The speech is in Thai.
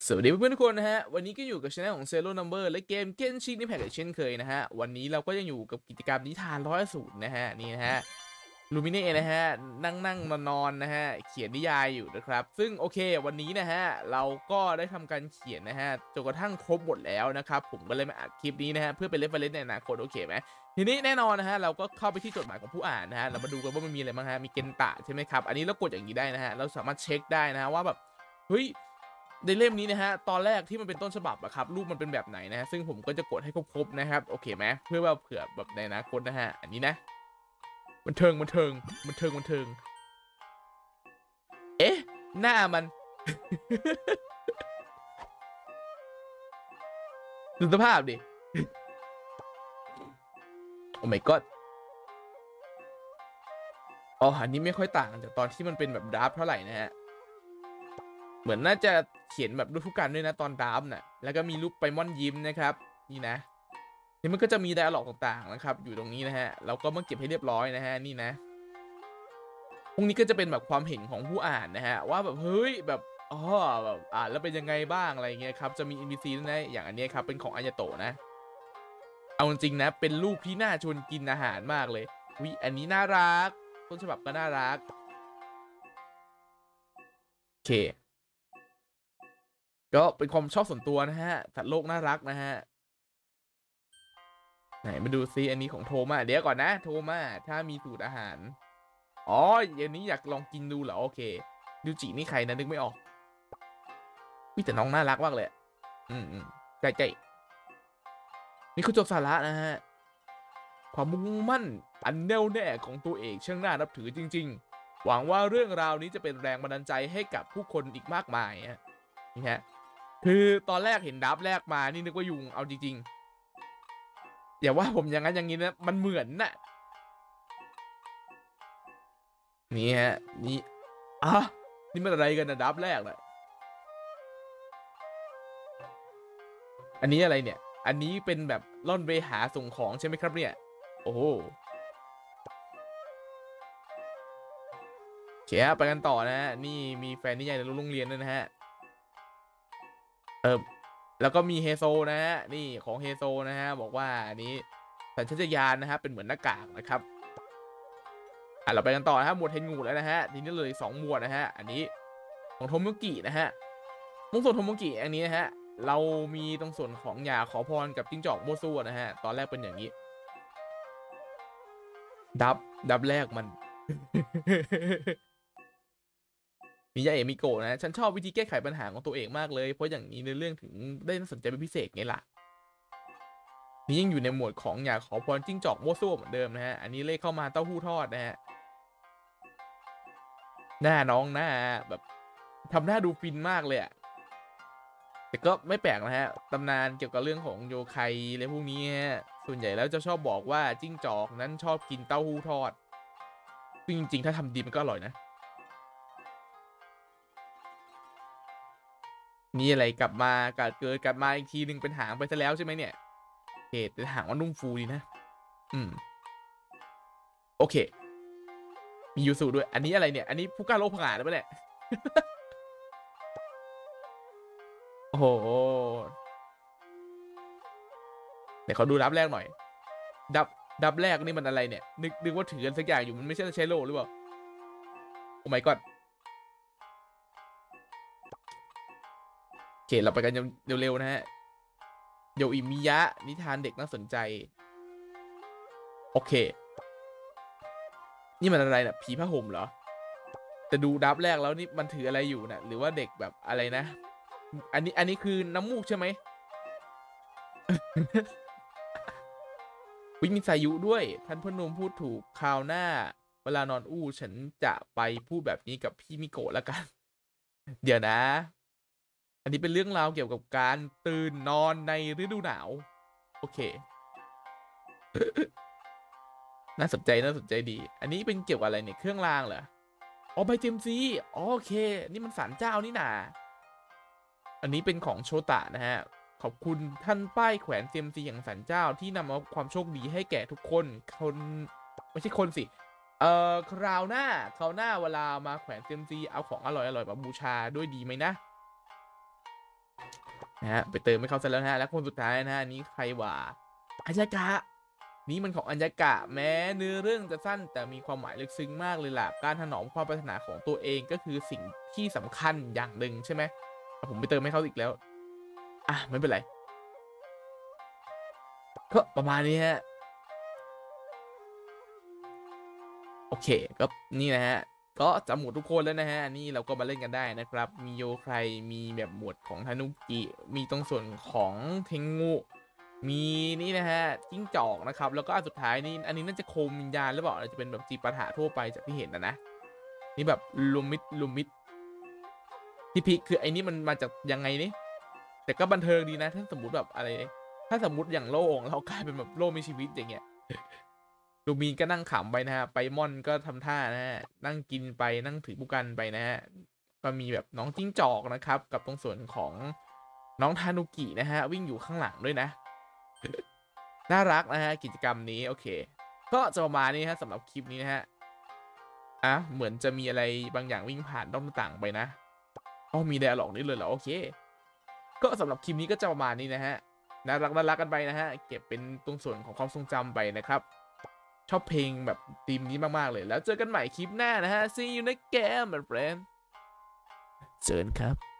สวัสดีเพื่อนๆทุกคนนะฮะวันนี้ก็อยู่กับช่องของ Zero Number และเกม Genshin Impact เช่นเคยนะฮะวันนี้เราก็ยังอยู่กับกิจกรรมนิทาน100 นะฮะนี่นะฮะลูมิเน่นะฮะนั่งนอนนะฮะเขียนนิยายอยู่นะครับซึ่งโอเควันนี้นะฮะเราก็ได้ทำการเขียนนะฮะจนกระทั่งครบหมดแล้วนะครับผมก็เลยมาอัดคลิปนี้นะฮะเพื่อเป็นเรฟเฟอเรนซ์ในอนาคตโอเคไหมทีนี้แน่นอนนะฮะเราก็เข้าไปที่จดหมายของผู้อ่านนะฮะเรามาดูกันว่ามันมีอะไรบ้างฮะมีเกนตะใช่ไหมครับอันนี้เรากดอย่างนี้ได้นะฮะเราสามารถเช็คได้นะฮะว่าแบบเฮ้ยในเล่มนี้นะฮะตอนแรกที่มันเป็นต้นฉบับอะครับรูปมันเป็นแบบไหนนะฮะซึ่งผมก็จะกดให้ครบนะครับโอเคไหมเพื่อว่าเผื่อแบบในอนาคตนะฮะอันนี้นะบันเทิงเอ๊ะหน้ามัน ดูสภาพดิโอ้ my god อ๋ออันนี้ไม่ค่อยต่างจากตอนที่มันเป็นแบบดราฟเท่าไหร่นะฮะเหมือนน่าจะเขียนแบบรูปทุกการด้วยนะตอนดราฟน่ะแล้วก็มีรูปไปมอนยิ้มนะครับนี่นะนี่มันก็จะมีไดอะล็อกต่างๆนะครับอยู่ตรงนี้นะฮะเราก็มาเก็บให้เรียบร้อยนะฮะนี่นะพวกนี้ก็จะเป็นแบบความเห็นของผู้อ่านนะฮะว่าแบบเฮ้ยแบบอ๋อแบบอ่านแล้วเป็นยังไงบ้างอะไรเงี้ยครับจะมี NPC ด้วยนะอย่างอันนี้ครับเป็นของอายาโตะนะเอาจริงๆนะเป็นรูปที่น่าชวนกินอาหารมากเลยวิอันนี้น่ารักต้นฉบับก็น่ารักโอเคก็เป็นความชอบส่วนตัวนะฮะสัตว์โลกน่ารักนะฮะไหนมาดูซิอันนี้ของโทมาเดี๋ยวก่อนนะโทมาถ้ามีสูตรอาหารอ๋ออันนี้อยากลองกินดูเหรอโอเคดิวจินี่ใครนะนึกไม่ออกวิแต่น้องน่ารักมากเลยใกล้ๆนี่คือจบสาระนะฮะความมุ่งมั่นอันแน่วแน่ของตัวเอกช่างน่านับถือจริงๆหวังว่าเรื่องราวนี้จะเป็นแรงบันดาลใจให้กับผู้คนอีกมากมายฮะนี่ฮะคือตอนแรกเห็นดับแรกมานี่นึกว่ายุงเอาจริงๆอย่าว่าผมอย่างนั้นอย่างนี้นะมันเหมือนน่ะนี่ฮะนี่อ่ะนี่มันอะไรกันนะดับแรกน่ะอันนี้อะไรเนี่ยอันนี้เป็นแบบล่อนไปหาส่งของใช่ไหมครับเนี่ยโอ้โหเขียไปกันต่อนะฮะนี่มีแฟนนิยายในโรงเรียนด้วยนะฮะเออแล้วก็มีเฮโซนะฮะนี่ของเฮโซนะฮะบอกว่าอันนี้สัญชาตญาณนะฮะเป็นเหมือนหน้ากากนะครับเราไปกันต่อนะฮะหมวดเทนงูแล้วนะฮะทีนี้เลย2หมวดนะฮะอันนี้ของโทโมกินะฮะมุงส่วนโทโมกิอันนี้นะฮะเรามีตรงส่วนของยาขอพรกับจิ้งจอกโมซัวนะฮะตอนแรกเป็นอย่างนี้ดับแรกมัน มิยาเอะมิโกะนะฉันชอบวิธีแก้ไขปัญหาของตัวเองมากเลยเพราะอย่างนี้ในเรื่องถึงได้น่าสนใจเป็นพิเศษไงล่ะนี่ยังอยู่ในหมวดของอยากขอพรจิ้งจอกโมซัวเหมือนเดิมนะฮะอันนี้เลขเข้ามาเต้าหู้ทอดนะฮะหน้าน้องหน้าแบบทำหน้าดูฟินมากเลยอะแต่ก็ไม่แปลกนะฮะตำนานเกี่ยวกับเรื่องของโยไคอะไรพวกนี้ฮะส่วนใหญ่แล้วจะชอบบอกว่าจิ้งจอกนั้นชอบกินเต้าหู้ทอดซึ่งจริงๆถ้าทำดีมันก็อร่อยนะนี่อะไรกลับมาเกิดมาอีกทีหนึ่งเป็นหางไปซะแล้วใช่ไหมเนี่ยเหตุเป็นหางว่านุ่มฟูดีนะอืมโอเคมียูสุด้วยอันนี้อะไรเนี่ยอันนี้ผู้กล้าโลกผงาดหรือเปล่าเนี่ยโอ้โหเดี๋ยวเขาดูดับแรกหน่อยดับแรกนี่มันอะไรเนี่ยนึกว่าถือกันสักอย่างอยู่มันไม่ใช่ใช้โลหรือเปล่าโอ้ my god โอเคเราไปกันเร็วๆนะฮะโยอิมิยะนิทานเด็กน่าสนใจโอเคนี่มันอะไรนะผีผ้าห่มเหรอแต่ดูดับแรกแล้วนี่มันถืออะไรอยู่นะหรือว่าเด็กแบบอะไรนะอันนี้คือน้ำมูกใช่ไหมวิมีสายุด้วยท่านพนมพูดถูกคราวหน้าเวลานอนอู้ฉันจะไปพูดแบบนี้กับพี่มิโกะแล้วกันเดี๋ยวนะอันนี้เป็นเรื่องราวเกี่ยวกับการตื่นนอนในฤดูหนาวโอเคน่าสนใจดีอันนี้เป็นเกี่ยวกับอะไรเนี่ยเครื่องรางเหรออ๋อไบเจมซีโอเคนี่มันศาลเจ้านี่นาอันนี้เป็นของโชตะนะฮะขอบคุณท่านป้ายแขวนเซียมซีอย่างศาลเจ้าที่นำเอาความโชคดีให้แก่ทุกคนไม่ใช่คนสิคราวหน้าเวลามาแขวนเซียมซีเอาของอร่อยมาบูชาด้วยดีไหมนะนะฮะไปเติมให้เขาซะแล้วนะฮะและคนสุดท้ายนะฮะนี้ใครวะอัญญากะนี่มันของอัญญากะแม้เนื้อเรื่องจะสั้นแต่มีความหมายลึกซึ้งมากเลยล่ะการถนอมความปรารถนาของตัวเองก็คือสิ่งที่สำคัญอย่างหนึ่งใช่ไหมผมไปเติมให้เขาอีกแล้วไม่เป็นไรก็ประมาณนี้ฮะโอเคก็นี่นะฮะก็จำหมดทุกคนแล้วนะฮะนี่เราก็มาเล่นกันได้นะครับมีโยใครมีแบบหมวดของทานุกิมีตรงส่วนของเทงงูมีนี่นะฮะจิ้งจอกนะครับแล้วก็อันสุดท้ายนี่อันนี้น่าจะโคมวิญญาณหรือเปล่าอาจจะเป็นแบบจีปาถะทั่วไปจากที่เห็นนะนี่แบบลูมิดที่พีคคือไอ้นี่มันมาจากยังไงนี่แต่ก็บันเทิงดีนะถ้าสมมติแบบอะไรถ้าสมมติอย่างโลของเรากลายเป็นแบบโลมีชีวิตอย่างเงี้ยลูมีนก็นั่งขำไปนะฮะไปมอนก็ทำท่านะฮะนั่งกินไปนั่งถือบุกันไปนะฮะก็มีแบบน้องจิ้งจอกนะครับกับตรงส่วนของน้องทานุกินะฮะวิ่งอยู่ข้างหลังด้วยนะน่ารักนะฮะกิจกรรมนี้โอเคก็จะประมาณนี้ฮะสำหรับคลิปนี้นะฮะเหมือนจะมีอะไรบางอย่างวิ่งผ่านด้อมต่างไปนะมีไดอะล็อกนี่เลยเหรอโอเคก็สำหรับคลิปนี้ก็จะประมาณนี้นะฮะน่ารักกันไปนะฮะเก็บเป็นตรงส่วนของความทรงจำไปนะครับชอบเพลงแบบธีมนี้มากๆเลยแล้วเจอกันใหม่คลิปหน้านะฮะ See you next game my friend เจอกันครับ